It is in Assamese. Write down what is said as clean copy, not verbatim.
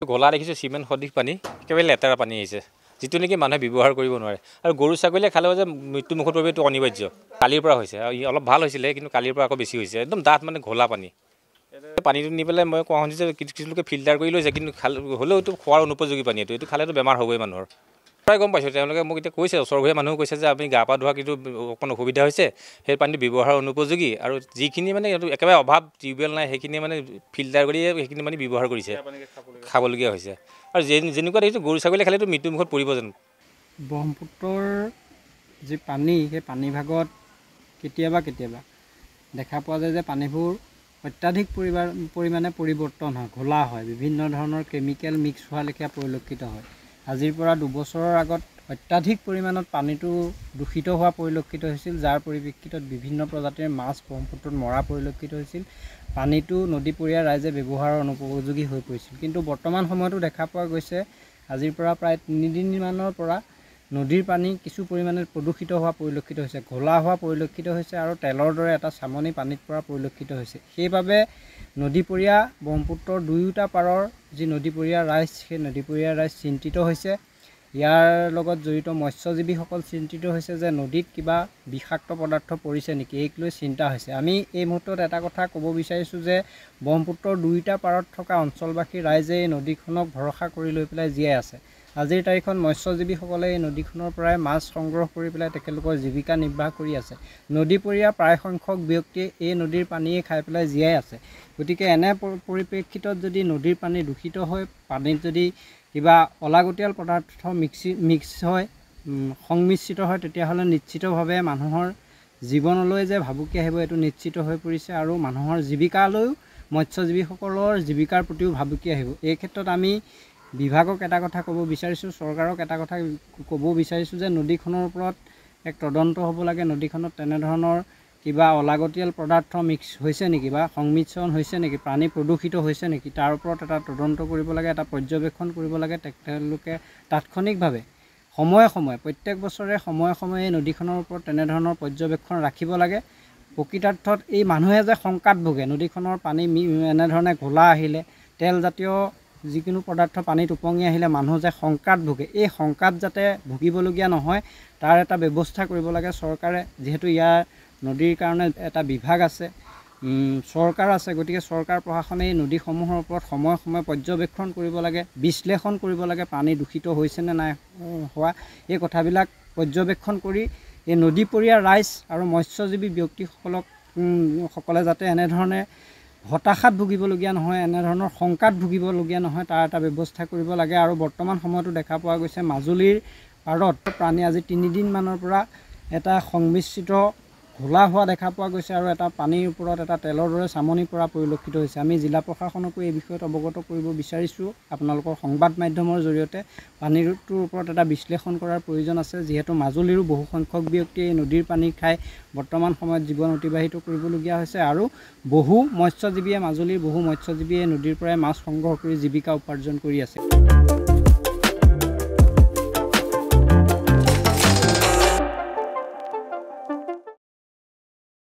গলা দেখিছোঁ সিমেণ্ট সদৃশ পানী, একেবাৰে লেতেৰা পানী আহিছে, যিটো নেকি মানুহে ব্যৱহাৰ কৰিব নোৱাৰে। আৰু গৰু ছাগলীয়ে খালেও যে মৃত্যুমুখত পৰিব এইটো অনিবাৰ্য। কালিৰ পৰা হৈছে, আৰু অলপ ভাল হৈছিলে, কিন্তু কালিৰ পৰা আকৌ বেছি হৈছে। একদম ডাঠ মানে ঘোলা পানী। পানীটো নি পেলাই মই কোৱা শুনিছোঁ যে কিছু লোকে ফিল্টাৰ কৰি লৈছে, কিন্তু হ'লেও এইটো খোৱাৰ অনুপযোগী পানী। এইটো খালেতো বেমাৰ হ'বই মানুহৰ। প্ৰায় গম পাইছোঁ, তেওঁলোকে মোক এতিয়া কৈছে, ওচৰ ঘৰীয়া মানুহো কৈছে যে আপুনি গা পা ধোৱা কিন্তু অকণ অসুবিধা হৈছে, সেই পানীটো ব্যৱহাৰ অনুপযোগী। আৰু যিখিনি মানে এইটো একেবাৰে অভাৱ টিউবৱেল নাই, সেইখিনি মানে ফিল্টাৰ কৰিয়ে সেইখিনি মানে ব্যৱহাৰ কৰিছে, খাবলগীয়া হৈছে। আৰু যেনেকুৱা দেখিছোঁ গৰু ছাগলীয়ে খালেতো মৃত্যুমুখত পৰিব জানো। ব্ৰহ্মপুত্ৰৰ যি পানী, সেই পানীভাগত কেতিয়াবা দেখা পোৱা যায় যে পানীবোৰ অত্যাধিক পৰিমাণে পৰিৱৰ্তন হয়, ঘোলা হয়, বিভিন্ন ধৰণৰ কেমিকেল মিক্স হোৱা লেখীয়া পৰিলক্ষিত হয়। আজিৰ পৰা দুবছৰৰ আগত অত্যাধিক পৰিমাণত পানীটো দূষিত হোৱা পৰিলক্ষিত হৈছিল, যাৰ পৰিপ্ৰেক্ষিতত বিভিন্ন প্ৰজাতিৰ মাছ ব্ৰহ্মপুত্ৰত মৰা পৰিলক্ষিত হৈছিল। পানীটো নদীপৰীয়া ৰাইজে ব্যৱহাৰৰ অনুপযোগী হৈ পৰিছিল। কিন্তু বৰ্তমান সময়তো দেখা পোৱা গৈছে, আজিৰ পৰা প্ৰায় 3 দিনমানৰ পৰা নদীৰ পানী কিছু পৰিমাণে প্ৰদূষিত হোৱা পৰিলক্ষিত হৈছে, ঘোলা হোৱা পৰিলক্ষিত হৈছে, আৰু তেলৰ দৰে এটা চামনি পানীত পৰা পৰিলক্ষিত হৈছে। সেইবাবে নদীপৰীয়া ব্ৰহ্মপুত্ৰৰ দুয়োটা পাৰৰ যি নদীপৰীয়া ৰাইজ, সেই নদীপৰীয়া ৰাইজ চিন্তিত হৈছে। ইয়াৰ লগত জড়িত মৎস্যজীৱীসকল চিন্তিত হৈছে যে নদীত কিবা বিষাক্ত পদাৰ্থ পৰিছে নেকি, এইক লৈ চিন্তা হৈছে। আমি এই মুহূৰ্তত এটা কথা ক'ব বিচাৰিছোঁ যে ব্ৰহ্মপুত্ৰৰ দুয়োটা পাৰত থকা অঞ্চলবাসী ৰাইজে এই নদীখনক ভৰসা কৰি লৈ পেলাই জীয়াই আছে। আজিৰ তাৰিখত মৎস্যজীৱীসকলে এই নদীখনৰ পৰাই মাছ সংগ্ৰহ কৰি পেলাই তেখেতলোকৰ জীৱিকা নিৰ্বাহ কৰি আছে। নদীপৰীয়া প্ৰায় সংখ্যক ব্যক্তিয়ে এই নদীৰ পানীয়ে খাই পেলাই জীয়াই আছে। গতিকে এনে পৰিপ্ৰেক্ষিতত যদি নদীৰ পানী দূষিত হৈ পানীত যদি কিবা অলাগতিয়াল পদাৰ্থ মিক্স হয়, সংমিশ্ৰিত হয়, তেতিয়াহ'লে নিশ্চিতভাৱে মানুহৰ জীৱনলৈ যে ভাবুকি আহিব এইটো নিশ্চিত হৈ পৰিছে, আৰু মানুহৰ জীৱিকালৈও মৎস্যজীৱীসকলৰ জীৱিকাৰ প্ৰতিও ভাবুকি আহিব। এই ক্ষেত্ৰত আমি বিভাগক এটা কথা ক'ব বিচাৰিছোঁ, চৰকাৰক এটা কথা ক'ব বিচাৰিছোঁ যে নদীখনৰ ওপৰত এক তদন্ত হ'ব লাগে। নদীখনত তেনেধৰণৰ কিবা অলাগতিয়াল পদাৰ্থ মিক্স হৈছে নেকি বা সংমিশ্ৰণ হৈছে নেকি, পানী প্ৰদূষিত হৈছে নেকি, তাৰ ওপৰত এটা তদন্ত কৰিব লাগে, এটা পৰ্যবেক্ষণ কৰিব লাগে। তেখেতলোকে তাৎক্ষণিকভাৱে সময়ে সময়ে প্ৰত্যেক বছৰে সময়ে সময়ে এই নদীখনৰ ওপৰত তেনেধৰণৰ পৰ্যবেক্ষণ ৰাখিব লাগে। প্ৰকৃতাৰ্থত এই মানুহে যে শংকাত ভোগে, নদীখনৰ পানী এনেধৰণে ঘোলা আহিলে, তেলজাতীয় যিকোনো পদাৰ্থ পানীত উপঙি আহিলে মানুহ যে শংকাত ভোগে, এই শংকাত যাতে ভুগিবলগীয়া নহয় তাৰ এটা ব্যৱস্থা কৰিব লাগে চৰকাৰে। যিহেতু ইয়াৰ নদীৰ কাৰণে এটা বিভাগ আছে, চৰকাৰ আছে, গতিকে চৰকাৰ প্ৰশাসনে এই নদীসমূহৰ ওপৰত সময়ে সময়ে পৰ্যবেক্ষণ কৰিব লাগে, বিশ্লেষণ কৰিব লাগে, পানী দূষিত হৈছেনে নাই হোৱা, এই কথাবিলাক পৰ্যবেক্ষণ কৰি এই নদীপৰীয়া ৰাইজ আৰু মৎস্যজীৱী ব্যক্তিসকলে যাতে এনেধৰণে হতাশাত ভুগিবলগীয়া নহয়, এনেধৰণৰ শংকাত ভুগিবলগীয়া নহয়, তাৰ এটা ব্যৱস্থা কৰিব লাগে। আৰু বৰ্তমান সময়তো দেখা পোৱা গৈছে মাজুলীৰ পাৰত পানী আজি 3 দিনমানৰ পৰা এটা সংমিশ্ৰিত ঘোলা হোৱা দেখা পোৱা গৈছে, আৰু এটা পানীৰ ওপৰত এটা তেলৰ দৰে চামনি পৰা পৰিলক্ষিত হৈছে। আমি জিলা প্ৰশাসনকো এই বিষয়ত অৱগত কৰিব বিচাৰিছোঁ আপোনালোকৰ সংবাদ মাধ্যমৰ জৰিয়তে। পানীটোৰ ওপৰত এটা বিশ্লেষণ কৰাৰ প্ৰয়োজন আছে, যিহেতু মাজুলীৰো বহু সংখ্যক ব্যক্তিয়ে এই নদীৰ পানী খাই বৰ্তমান সময়ত জীৱন অতিবাহিত কৰিবলগীয়া হৈছে, আৰু মাজুলীৰ বহু মৎস্যজীৱীয়ে নদীৰ পৰাই মাছ সংগ্ৰহ কৰি জীৱিকা উপাৰ্জন কৰি আছে।